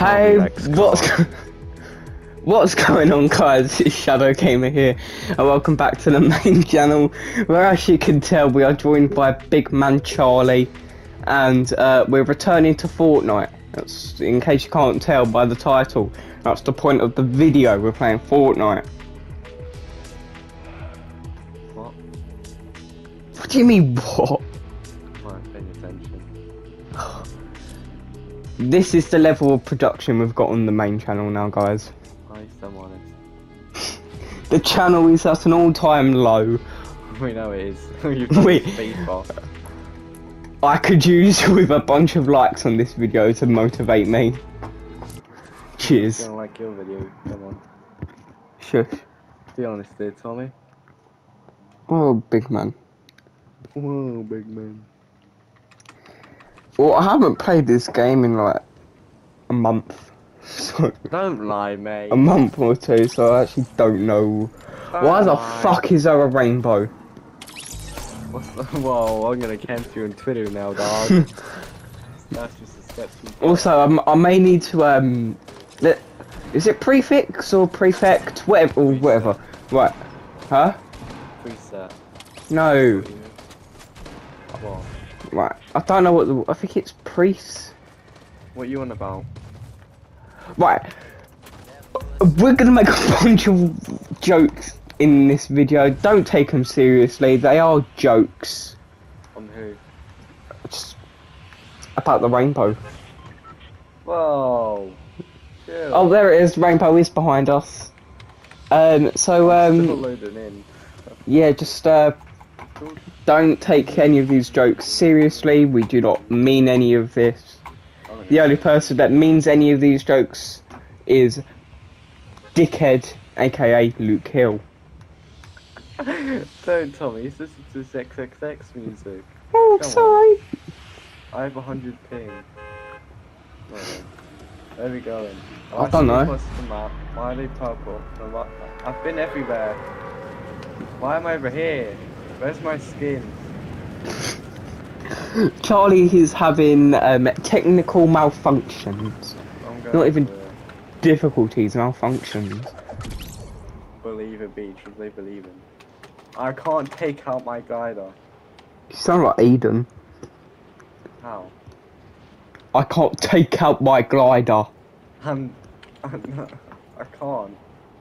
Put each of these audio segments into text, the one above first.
Hey, Lex what's going on, guys? It's Shadow Gamer here, and welcome back to the main channel, where, as you can tell, we are joined by Big Man Charlie, and we're returning to Fortnite. That's, in case you can't tell by the title, that's the point of the video. We're playing Fortnite. What? What do you mean, what? I'm not paying attention. This is the level of production we've got on the main channel now, guys. I am honest. The channel is at an all-time low. We know it is. You've done Wait. speed boss. I could use with a bunch of likes on this video to motivate me. Cheers. I don't like your video. Come on. Shush. Be honest there, Tommy. Oh, big man. Whoa, big man. Well, I haven't played this game in like a month. So, Don't lie, mate. a month or two, so I actually don't know. Why the fuck is there a rainbow? What's the... Whoa, I'm gonna cancel you on Twitter now, dog. That's just a step too far. Also, I may need to is it prefix or prefect? Whatever, or whatever. Right. Huh? Preset. No. What? Right. I don't know what the. I think it's priest. What you on about? Right. We're gonna make a bunch of jokes in this video. Don't take them seriously. They are jokes. On who? Just about the rainbow. Whoa. Chill. Oh, there it is. Rainbow is behind us. I'm still loading in. Yeah, just don't take any of these jokes seriously. We do not mean any of this. The only person that means any of these jokes is Dickhead, aka Luke Hill. Don't, Tommy. It's listening to this XXX music. Oh, Come sorry. I have 100 ping. Right, there we go then. I don't know. Plus the map. Why are they purple? I've been everywhere. Why am I over here? Where's my skin? Charlie is having technical malfunctions. Not even difficulties, malfunctions. Believe it, Beach. They believe in. I can't take out my glider. You sound like Aiden. How? I can't take out my glider. I'm not, I can't.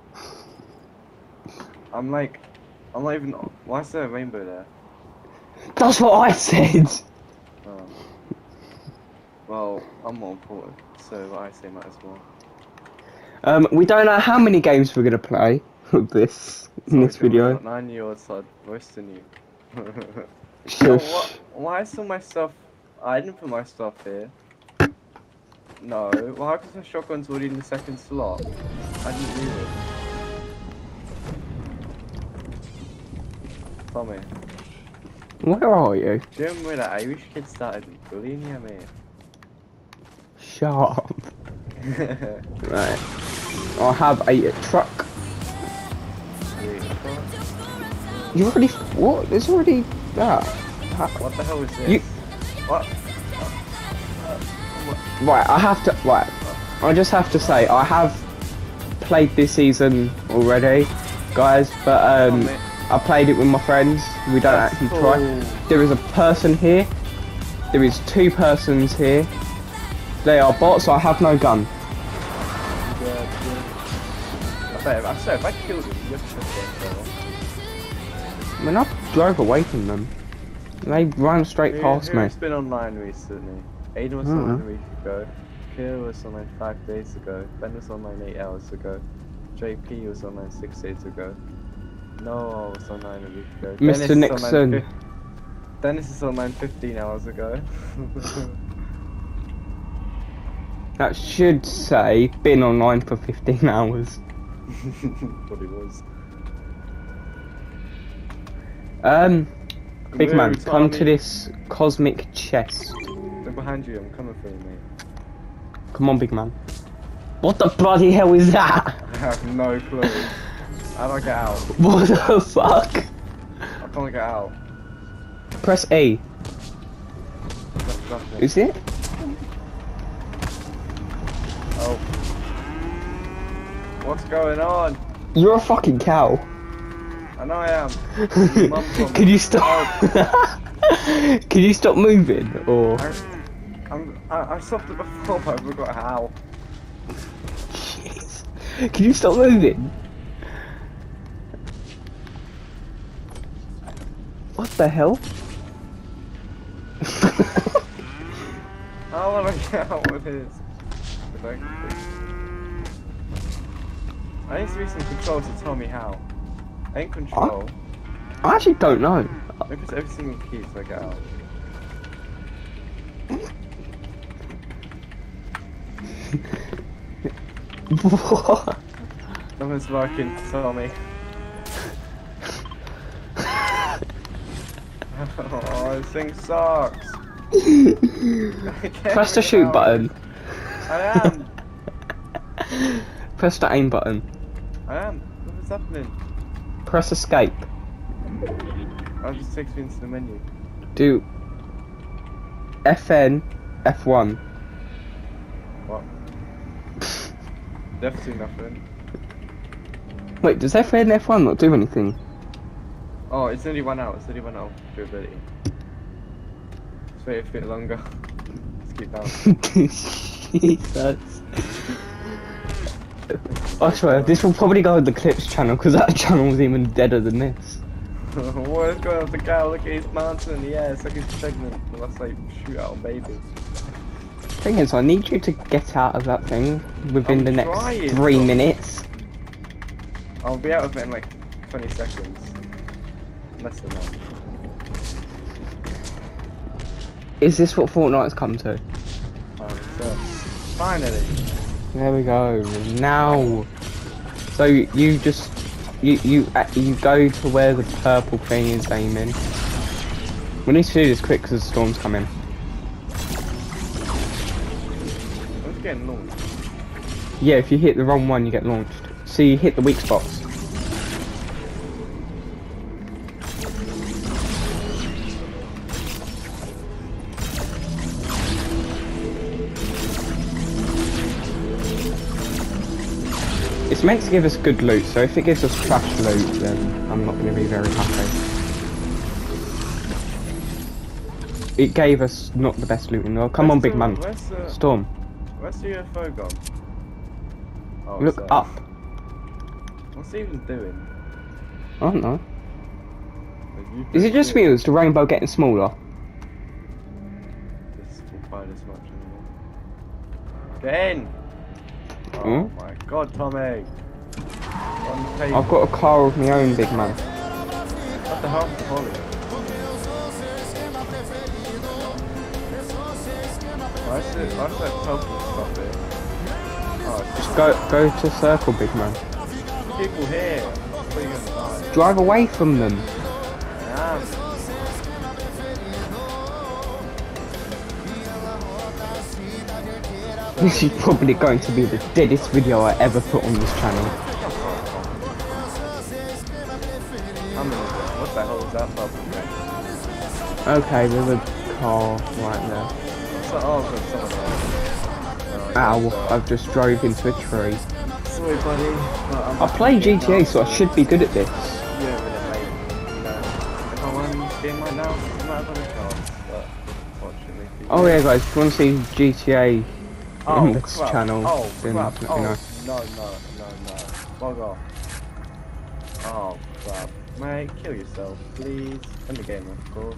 I'm not even. Why is there a rainbow there? That's what I said. Oh. Well, I'm more important, so what I say matters more. We don't know how many games we're gonna play with this in this video. 9-year-old started roasting you. Shush. Oh, why is all my stuff? I didn't put my stuff here. No. Well, how come the shotgun's already in the second slot? I didn't leave it. Tommy. Where are you? Do you remember when that Irish kid started bullying you, mate? Shut up. Right. I have a truck. You already. What? There's already that. What the hell is this? You. What? Right. I have to. Right. I just have to say I have played this season already, guys. But I played it with my friends. We don't actually try. There is a person here. There is two persons here. They are bots. So I have no gun. I swear, if I killed him, you have to shoot him. I mean, I drove away from them. They ran straight past me. Who's been online recently? Aiden was online a week ago. Kira was online 5 days ago. Ben was online 8 hours ago. JP was online 6 days ago. Noah was online a week ago. Mr. Nixon. Dennis is online 15 hours ago. That should say been online for 15 hours. What he was. Big man, come to this cosmic chest. Look behind you, I'm coming for you, mate. Come on, big man. What the bloody hell is that? I have no clue. How do I get out? What the fuck? I can't get out. Press A. That's nothing. Is it? Oh. What's going on? You're a fucking cow. I know I am. Can you stop? Can you stop moving, or? I stopped it before, but I forgot how. Jeez. Can you stop moving? What the hell? I want to get out with his. I need to be some control to tell me how. I ain't control. I actually don't know. Maybe it's every single key so I get out. What? Nothing's working, tell me. Oh, this thing sucks. Press the shoot button. I am. Press the aim button. I am. What's happening? Press escape. I'll just take me into the menu. Do FN F1. What? Definitely nothing. Wait, does FN F1 not do anything? Oh, it's only 1 hour. It's only 1 hour durability. Let's wait a bit longer. Let's keep down. Jesus. I swear, this will probably go on the Clips channel because that channel was even deader than this. What is going on with the guy? Look at his mountain in the air. It's like he's pregnant. Let's like shoot out a baby. Thing is, I need you to get out of that thing within the next 3 minutes. I'll be out of it in like 20 seconds. Less than that. Is this what Fortnite's come to? Finally. There we go. Now, so you just you go to where the purple thing is aiming. We need to do this quick because the storm's coming. I'm just getting launched. Yeah, if you hit the wrong one, you get launched. So you hit the weak spots. It's meant to give us good loot, so if it gives us trash loot, then I'm not going to be very happy. It gave us not the best loot in the world. Come on, big man. Storm. Where's the UFO gone? Oh, Look so. up. What's he even doing? I don't know. Is it just me or is the rainbow getting smaller? This will find as much anymore. Get in! Oh my god, Tommy! I've got a car of my own, big man. What the hell is the volley? Why is that purple stuff here? Oh, Just go to circle, big man. people here. What are you gonna die? Drive away from them. Damn. This is probably going to be the deadest video I ever put on this channel. What the hell is that purple thing? Okay, there's a car right there. What's that? Oh, there's someone else. Ow, I've just drove into a tree. Sorry, buddy. I play GTA, so I should be good at this. Yeah, really, mate. You know, if I won this game right now, I might have had a chance, but unfortunately. Oh yeah, guys, if you want to see GTA Oh, in this channel, then crap. let me know. No. Bug off. Oh, crap. Mate, kill yourself, please. In the game, of course.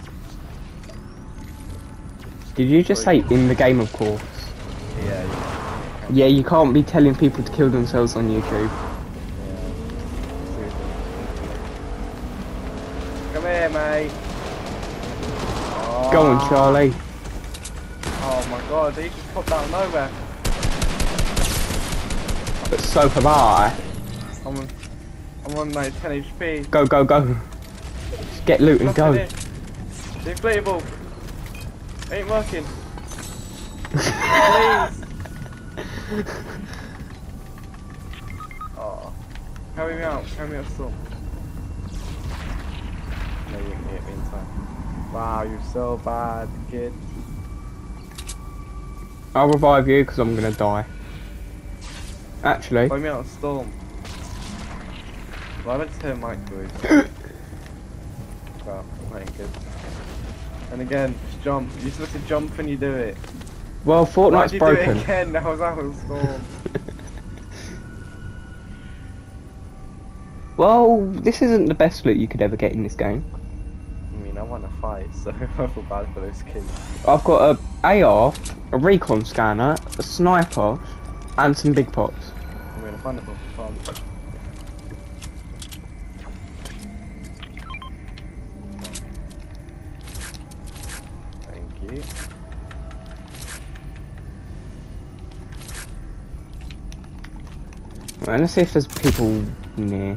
Did you just say in the game, of course? Yeah. Yeah, you can't be telling people to kill themselves on YouTube. Yeah. Come here, mate. Oh. Go on, Charlie. Oh my god, he just popped out of nowhere. But so have I. I'm on like 10 HP. Go. Just get loot and go. The inflatable ain't working. Please. Oh, carry me out, Storm. No, you can get me in time. Wow, you're so bad, kid. I'll revive you because I'm gonna die. Actually. Find me out of storm. Well, I went to turn microwave. Crap, that ain't good. And again, just jump. You're supposed to jump when you do it. Well, Fortnite's Why'd you broken. do it again? That was out of storm. Well, this isn't the best loot you could ever get in this game. I mean, I want to fight, so I feel bad for those kids. I've got a AR, a recon scanner, a sniper, and some big pots. I'm gonna find it for fun. Thank you. Right, let's see if there's people near.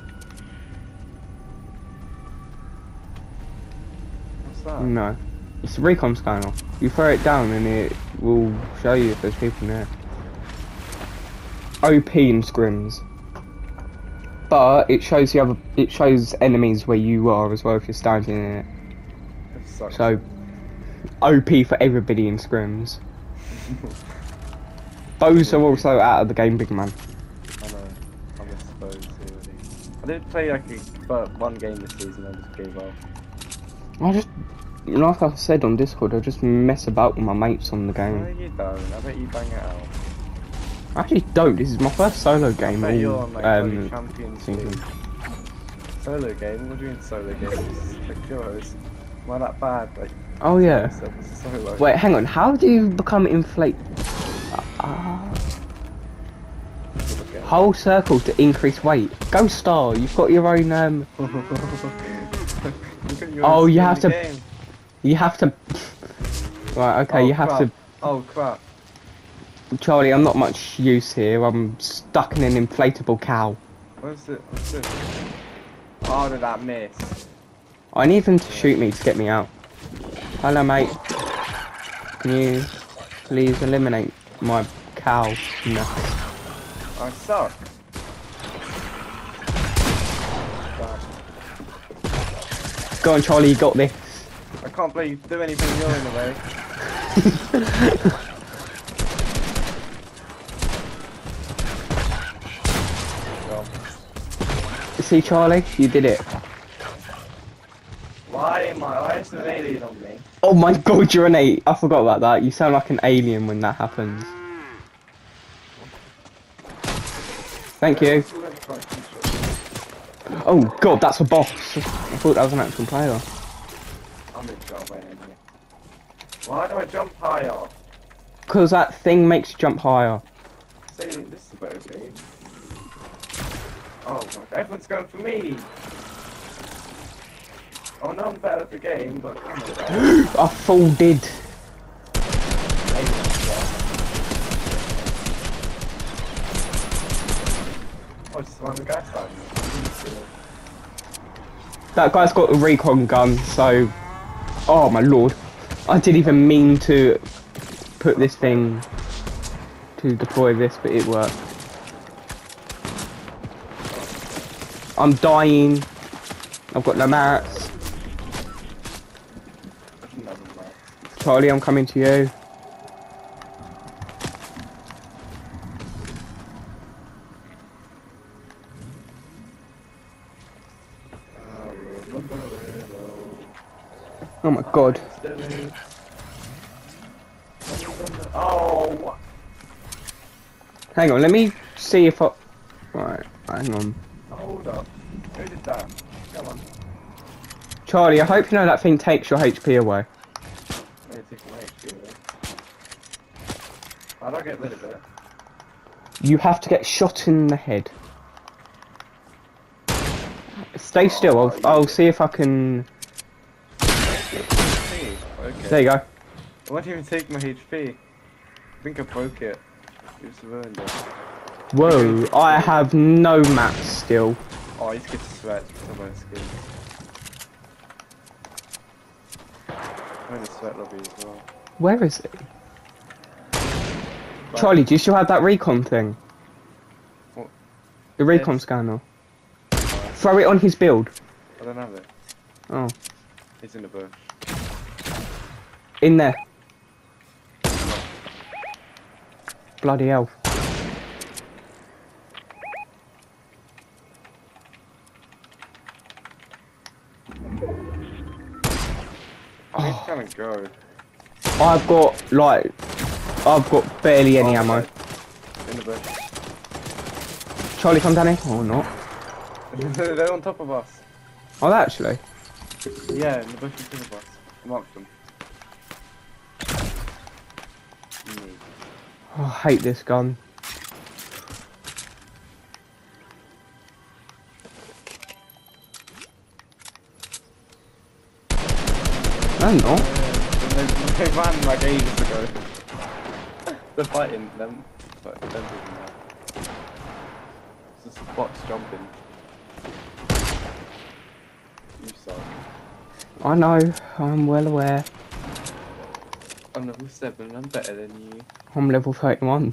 What's that? No. It's a recon scanner. You throw it down and it will show you if there's people near. OP in scrims. But it shows it shows enemies where you are as well if you're standing in it. It sucks. So OP for everybody in scrims. Those are also out of the game, big man. I know. I suppose really. I did play like one game this season. I just gave up. I just, like I said on Discord, I just mess about with my mates on the No, game. you don't. I bet you bang it out. I actually don't. This is my first solo game. I bet you're all, on like bloody Champions season. League. Solo game? What do you mean solo games? Like yours. Am I that bad? Like. Oh yeah. Solo. Wait, hang on. How do you become inflate? Whole circle to increase weight. Go star. You've got your own. Oh, you have to. Game. You have to. Right. Okay. Oh, you have crap. to. Oh crap. Charlie, I'm not much use here. I'm stuck in an inflatable cow. What's it? What's it? Oh, did that miss? I need them to shoot me to get me out. Hello, mate. Can you please eliminate my cow? No. I suck. Go on, Charlie. You got this. I can't do anything. You're in the way. See, Charlie, you did it. Why am I an alien on me? Oh my God, you're an 8. I forgot about that. You sound like an alien when that happens. Thank you. Oh God, that's a boss. I thought that was an actual player. I'm in trouble. Why do I jump higher? Because that thing makes you jump higher. See, this is a better game. Oh my God, everyone's going for me. Oh no, I'm better at the game, but come on. I folded. Oh, just one of the guys starting. That guy's got a recon gun, so... Oh my lord. I didn't even mean to put this thing to deploy this, but it worked. I'm dying. I've got no mats. Charlie, I'm coming to you. Oh my God. Oh! Hang on, let me see if I... Right, hang on. Hold up. Who did that? Come on. Charlie, I hope you know that thing takes your HP away. How do I get rid of it? You have to get shot in the head. Stay still, I'll see if I can... Okay. There you go. It won't even take my HP. I think I broke it. It's ruined it. Whoa, I have no mats still. Oh, he's getting sweat on my skin. I'm in a sweat lobby as well. Where is it? Charlie, do you still have that recon thing? What? The recon Yes. scanner. Throw it on his build. I don't have it. Oh. He's in the bush. In there. Bloody hell. go. I've got like, I've got barely any ammo. In the bush. Charlie, come down here. Oh, not. They're on top of us. Oh, actually. Yeah, in the bush in front of us. Mark them. Oh, I hate this gun. No, not. They ran like ages ago. They're fighting them. But them doing that. It's just bots jumping. You suck. I know. I'm well aware. I'm level 7, I'm better than you. I'm level 31.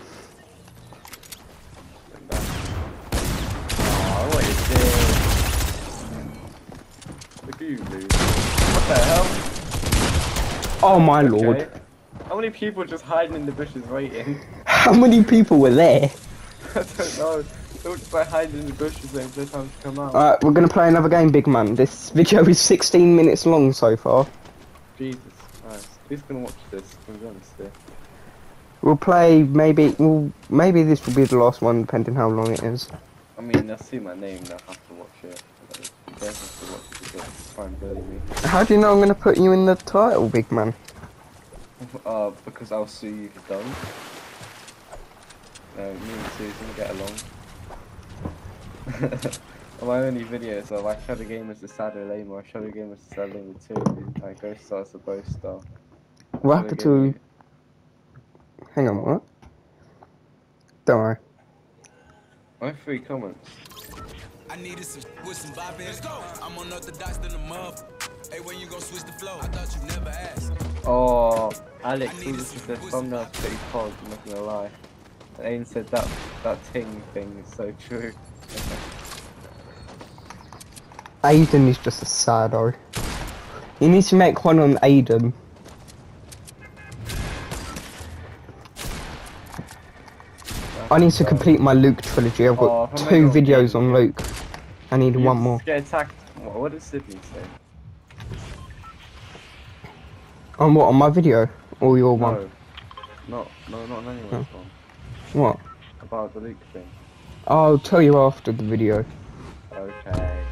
Oh, what is this? Look at you, dude. What the hell? Oh my Okay. lord. How many people just hiding in the bushes waiting? How many people were there? I don't know. They were just like hiding in the bushes waiting for their time to come out. Alright, we're gonna play another game, big man. This video is 16 minutes long so far. Jesus Christ. Who's gonna watch this? I'm be honest here. We'll play maybe this will be the last one depending how long it is. I mean, they'll see my name, they'll have to watch it. They have to watch it because try and bully me. How do you know I'm gonna put you in the title, big man? Because I'll sue you if you don't. Me and Susan get along. On my only videos of I show the game as the Shadow Lamer, I show the game as the Shadow Lamer 2, I Ghost Star as a Bow Star. Rapper to... Hang on, what? Don't worry. I have 3 comments. I needed some with some bop in. Let's go. I'm unorthodox than a muff. Hey, when you gon' switch the flow? I thought you never asked. Oh, Alex, this is the thumbnail's pretty pod, I'm not gonna lie. And Aiden said that ting thing is so true. Aiden is just a sado. You need to make one on Aiden. I need to complete my Luke trilogy. I've got 2 videos on Luke. I need one more. Get attacked. What does Sydney say? On what? On my video? Or your one? No, not on anyone's one. What? About the Luke thing. I'll tell you after the video. Okay.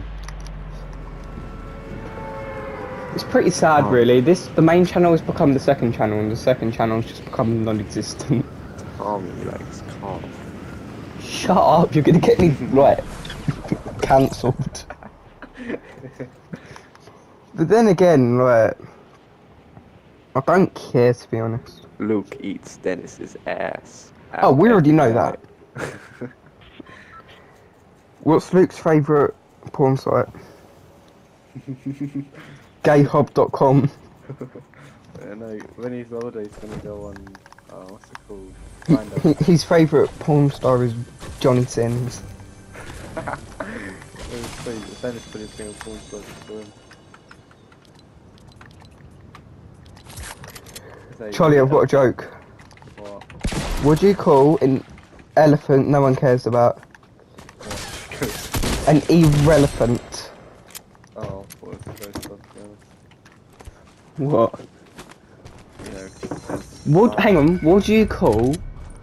It's pretty sad, really. The main channel has become the second channel, and the second channel has just become non-existent. Calm, Lex, calm. Shut up! You're gonna get me right cancelled. But then again, like, I don't care, to be honest. Luke eats Dennis's ass. Oh, we already know that. What's Luke's favourite porn site? Gayhub.com. I know, when he's older he's gonna go on, what's it called? His favourite porn star is Johnny Sins. Dennis put his favourite porn star for him. Charlie, I've got a joke. What? What do you call an elephant no one cares about? An irrelevant. Oh, what was the ghost of What? you know, What? Hang on. What do you call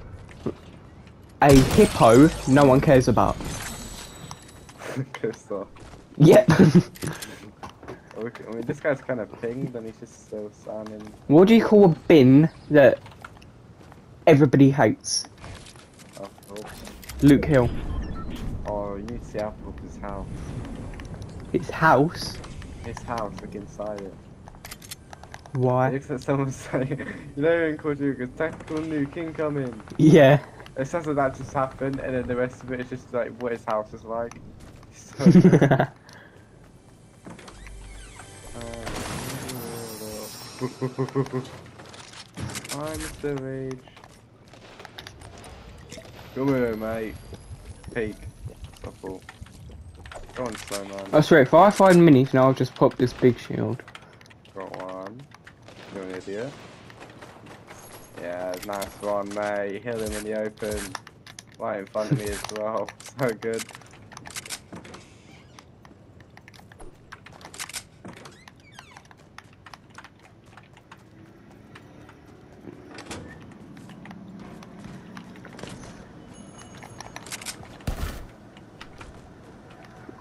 a hippo no one cares about? Ghost of. Yep. Okay, I mean, this guy's kind of pinged and he's just so standing. What do you call a bin that everybody hates? Oh, Luke Hill. oh, you need to see Apple's house. His house? His house, look inside it. It Why? looks like someone's saying, you know in Call of Duty, tactical nuke incoming. Yeah. It sounds like that just happened, and then the rest of it is just like what his house is like. So good. I'm Mr. Rage. Come here, mate. Peek. Shuffle. Go on, slow man. I swear, if I find minis now, I'll just pop this big shield. Got one. You're an idiot. Yeah, nice one, mate. Hit him in the open. Right in front of me as well. So good.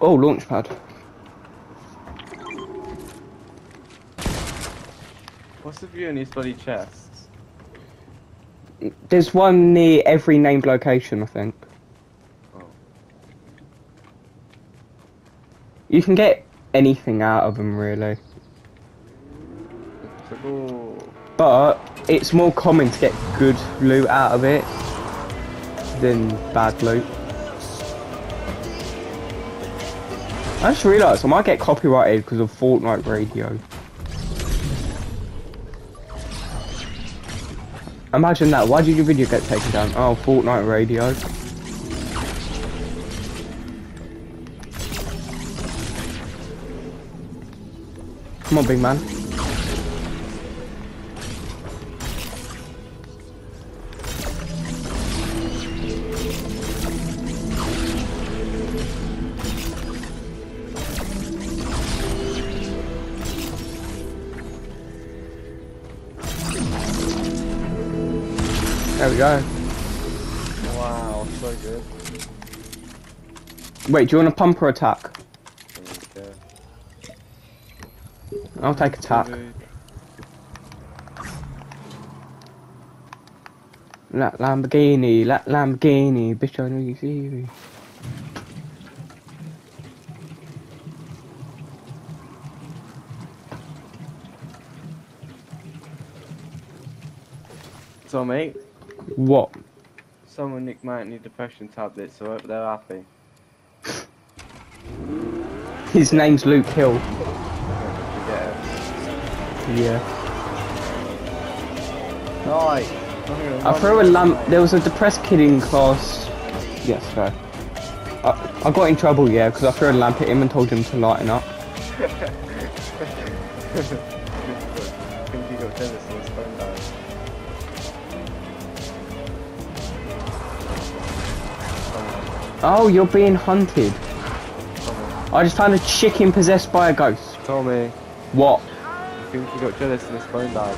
Oh, launchpad. What's the view in these bloody chests? There's one near every named location, I think. Oh. You can get anything out of them, really. So go. But it's more common to get good loot out of it than bad loot. I just realised I might get copyrighted because of Fortnite Radio. Imagine that. Why did your video get taken down? Oh, Fortnite Radio. Come on, big man. There we go. Wow, so good. Wait, do you want a pump or attack? Okay. I'll take attack. That Lamborghini, bitch, I know you see me. So mate, What? someone nicked my anti-depression tablets, so I hope they're happy. His name's Luke Hill. Forget it. Yeah. Nice. I threw a lamp. There was a depressed kid in class yesterday. I got in trouble, yeah, because I threw a lamp at him and told him to lighten up. Think you got jealous and his phone died. Oh, you're being hunted. I just found a chicken possessed by a ghost. Tommy, What? I think he got jealous and his phone died.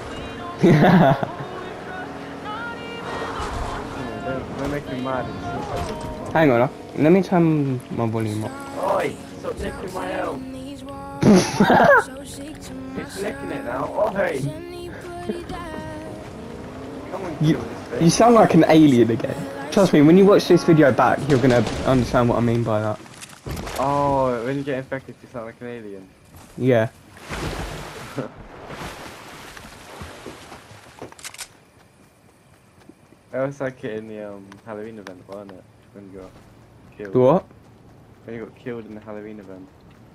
Don't make me mad. Hang on, let me turn my volume up. Oi! Stop licking my L! It's licking it now. Oi! Come on, You, kill this you thing. sound like an alien again. Trust me, when you watch this video back, you're gonna understand what I mean by that. Oh, when you get infected, you sound like an alien. Yeah. That was like it in the Halloween event, wasn't it? When you got killed. What? When you got killed in the Halloween event.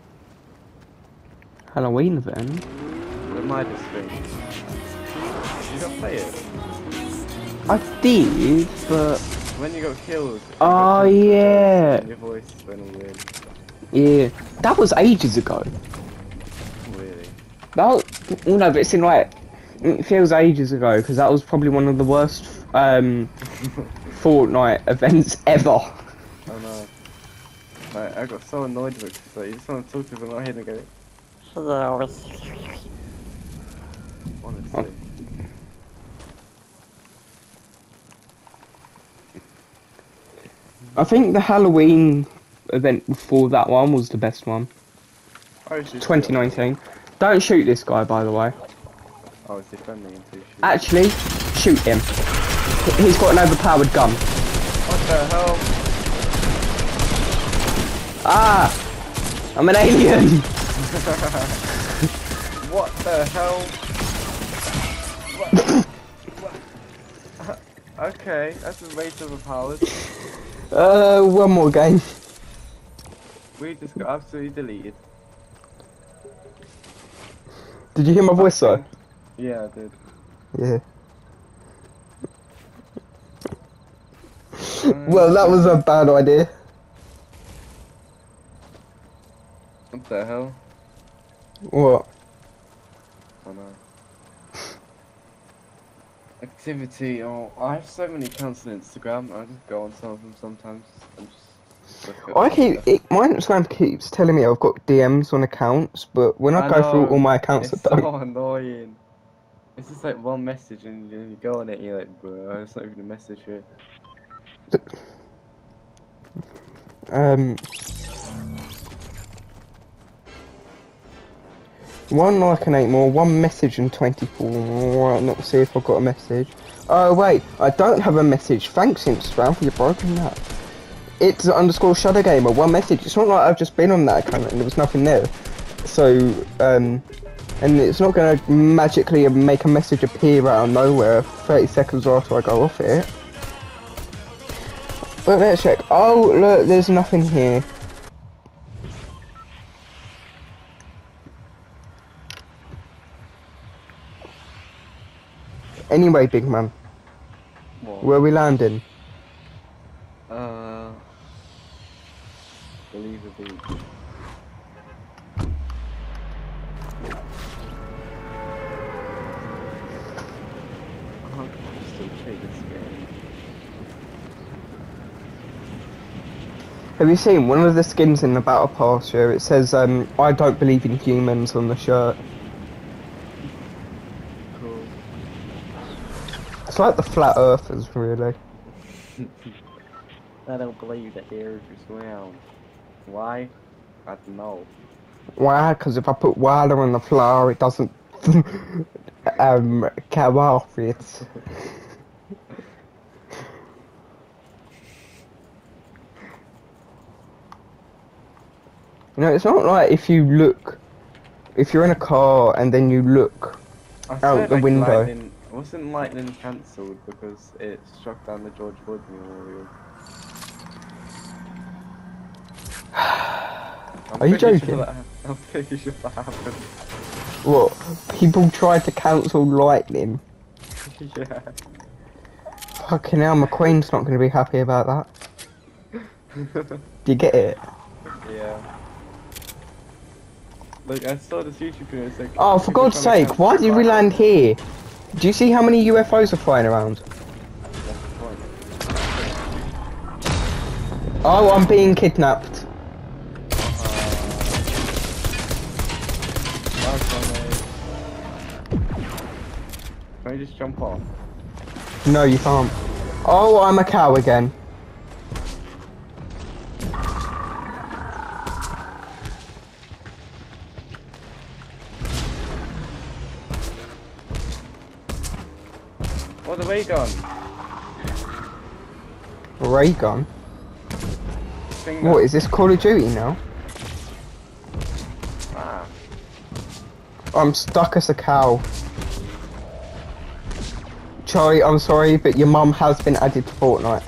Halloween event? The Midas thing. You don't play it? I did, but When you got killed. Oh, yeah. And your voice went all weird. yeah, that was ages ago. Really? That was, well, no, but it's in like it feels ages ago because that was probably one of the worst Fortnite events ever. Oh no. Like, I got so annoyed with it because like, you just want to talk to them right here and go, honestly. I think the Halloween event before that one was the best one. Oh, it's just 2019. Don't shoot this guy, by the way. Oh, it's defending him too. Actually, shoot him. He's got an overpowered gun. What the hell? Ah! I'm an alien! What the hell? What? Okay, that's a waste of a power. One more game. We just got absolutely deleted. Did you hear my voice though? Yeah, I did. Yeah. Well, that was a bad idea. What the hell? What? Oh no. Activity. Oh, I have so many accounts on Instagram. I just go on some of them sometimes and just look at My Instagram keeps telling me I've got DMs on accounts, but when I go through know, all my accounts, it's I don't. so annoying. It's just like one message and you go on it and you're like, bro, it's not even a message here. 1 like and 8 more, 1 message and 24. Right, not see if I've got a message. Oh wait, I don't have a message. Thanks Instagram for your broken that. It's underscore Shadow Gamer, 1 message. It's not like I've just been on that account and there was nothing there. So, and it's not gonna magically make a message appear out of nowhere 30 seconds after I go off it. But let's check. Oh look, there's nothing here. Anyway, big man, What? where are we landing? Believe the beat. Still check this game. Have you seen one of the skins in the Battle Pass here? It says, I don't believe in humans on the shirt. Cool. It's like the Flat Earthers, really. I don't believe that the earth is round. Why? I don't know. Why? Because if I put water on the floor, it doesn't come off it. You know, it's not like if you look, if you're in a car and then you look out the window. Wasn't Lightning cancelled because it struck down the George Floyd Memorial? Are you joking? I'm pretty sure that happened. What? People tried to cancel Lightning? Yeah. Fucking hell, McQueen's not going to be happy about that. Do you get it? Yeah. Look, I saw this YouTube video. It's like, Oh, for God's sake, why did we land here? Do you see how many UFOs are flying around? Oh, I'm being kidnapped. Can I just jump off? No, you can't. Oh, I'm a cow again. Oh, the ray gun. Ray gun? What, is this Call of Duty now? Ah. I'm stuck as a cow. Charlie, I'm sorry, but your mum has been added to Fortnite.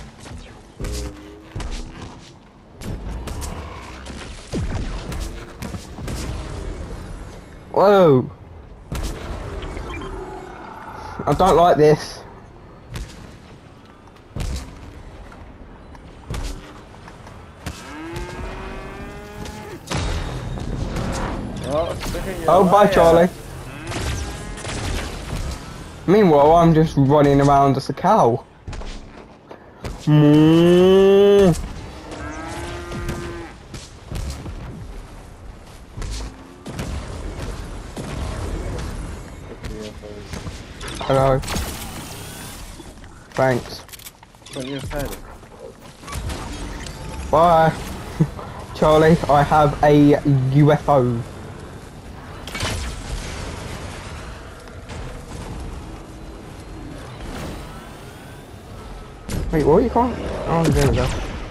Whoa! I don't like this. Oh, bye, Charlie. Meanwhile, I'm just running around as a cow. Hello. Thanks. Bye. Charlie, I have a UFO. Wait, what? You can't? Oh, there we go.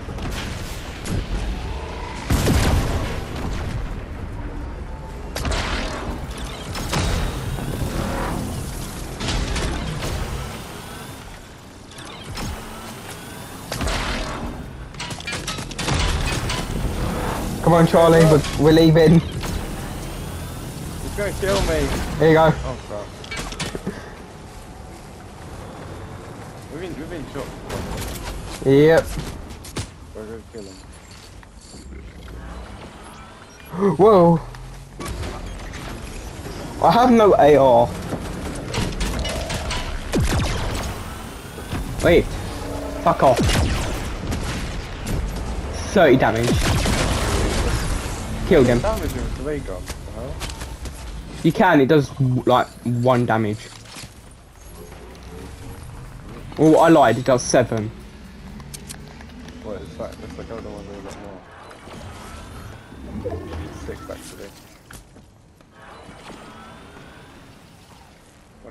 Come on, Charlie, we're leaving. He's gonna kill me. Here you go. Oh crap. We've been shot. Yep. We're gonna kill him. Whoa. I have no AR. Wait. Fuck off. 30 damage. Killed him. Damage with the ray gun. You can, it does like 1 damage. Oh, I lied, it does 7. What, it's like, looks like other ones are a lot more. 6 actually.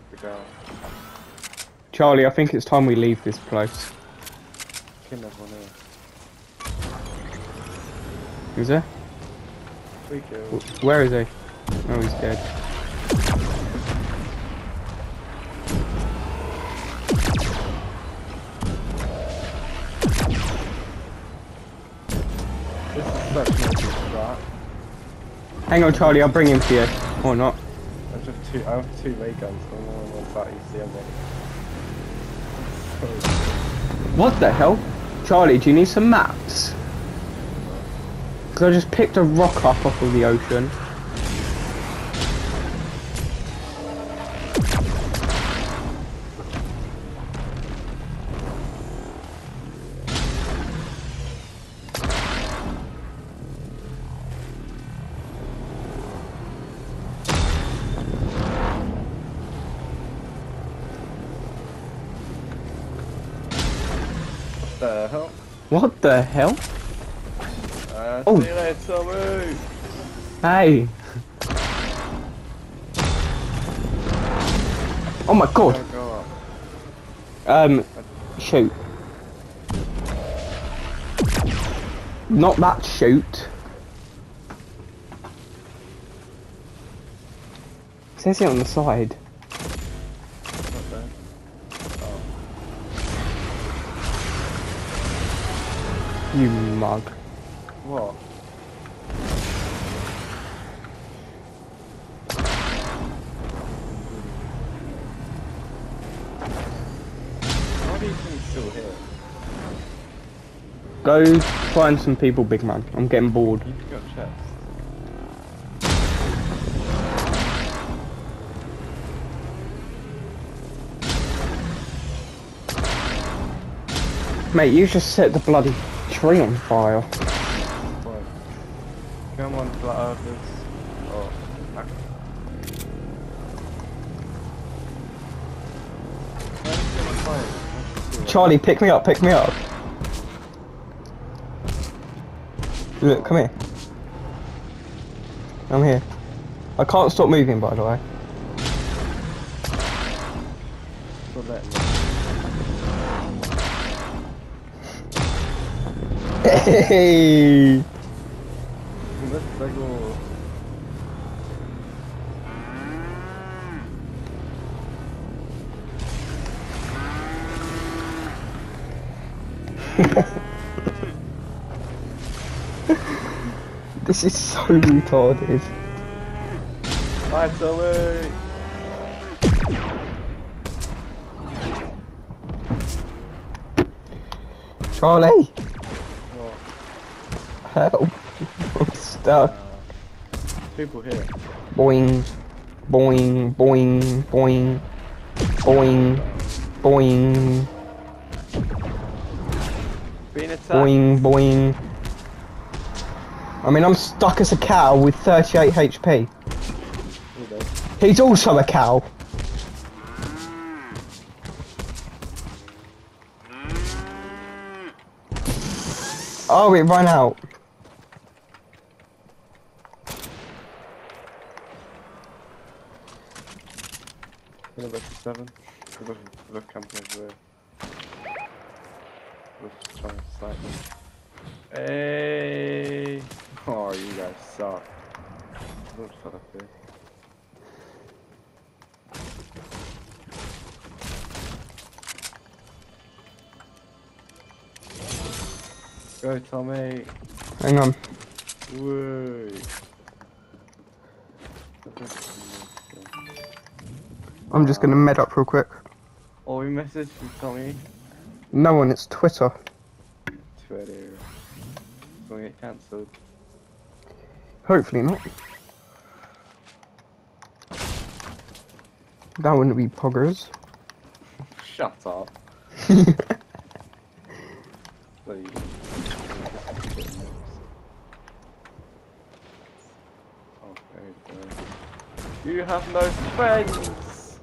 the ground. Charlie, I think it's time we leave this place. Killing everyone here. Is there? 3 kills. Where is he? Oh, he's dead. This is such a good start. Hang on, Charlie, I'll bring him for you. Or not. I have 2 ray guns, so no one wants that UCM one. What the hell? Charlie, do you need some maps? Because I just picked a rock up off of the ocean. What the hell? What the hell? Oh. See you later, Tommy! Hey! Oh my god! Go up. Shoot. Not that shoot. It says it on the side. What the? Oh. You mug. What? How do you think he's still here? Go find some people, big man. I'm getting bored. You've got chest. Mate, you just set the bloody tree on fire. What? Come on, flat earthers. Oh, okay. Where's the fire? Charlie, pick me up, pick me up. Look, come here. I'm here. I can't stop moving, by the way. So let me. Hey! Let's go. This is so retarded. Bye, Tommy! Charlie! What? Help! I'm stuck. People here. Boing, boing, boing, boing, boing, boing, Being attacked. boing, boing. I mean, I'm stuck as a cow with 38 HP. He's also a cow. Oh, it ran out. University 7. Look companies were trying to snipe me. Hey! Oh, you guys suck. Don't shut up here. Go, Tommy. Hang on. Wait. I'm just gonna med up real quick. Oh, we messaged you, Tommy. No one, it's Twitter. Twitter. It's gonna get cancelled. Hopefully not. That wouldn't be poggers. Shut up. Please. Okay, you have no friends!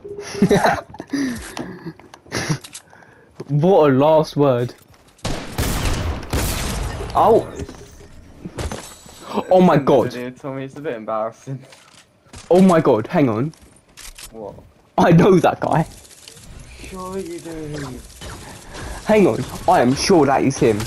What a last word. Oh! Oh my god. Tommy, it's a bit embarrassing. Oh my god, hang on. What? I know that guy. Sure you do. Hang on, I am sure that is him.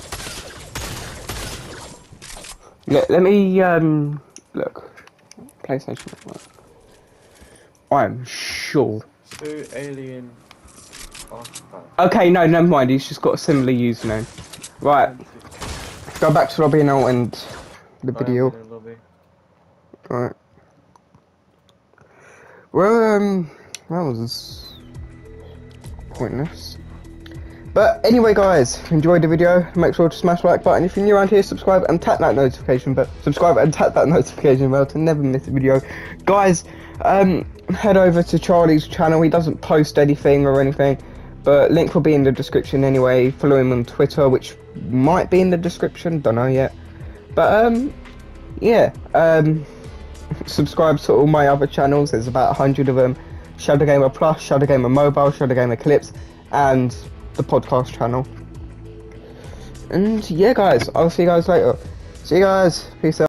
Let me look. PlayStation Network. I am sure. Two alien artifacts. Okay, no, never mind. He's just got a similar username. Right, go back to lobby now and the video. Right. Well, that was pointless. But anyway, guys, if you enjoyed the video, make sure to smash the like button. If you're new around here, subscribe and tap that notification bell. Subscribe and tap that notification bell to never miss a video. Guys, head over to Charlie's channel. He doesn't post anything or anything, but link will be in the description anyway. Follow him on Twitter, which might be in the description. Don't know yet. But yeah. Subscribe to all my other channels. There's about 100 of them. Shadow Gamer Plus, Shadow Gamer Mobile, Shadow Gamer Clips, and the podcast channel. And yeah, guys, I'll see you guys later. See you guys. Peace out.